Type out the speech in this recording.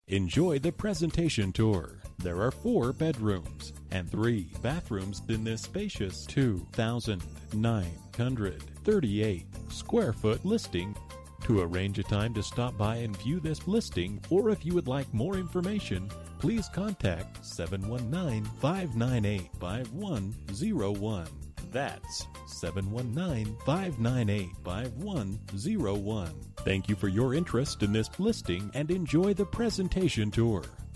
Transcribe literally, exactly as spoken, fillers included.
Enjoy the presentation tour. There are four bedrooms and three bathrooms in this spacious two thousand nine hundred thirty-eight square foot listing. To arrange a time to stop by and view this listing, or if you would like more information, please contact seven one nine, five nine eight, five one zero one. That's seven one nine, five nine eight, five one zero one. Thank you for your interest in this listing and enjoy the presentation tour.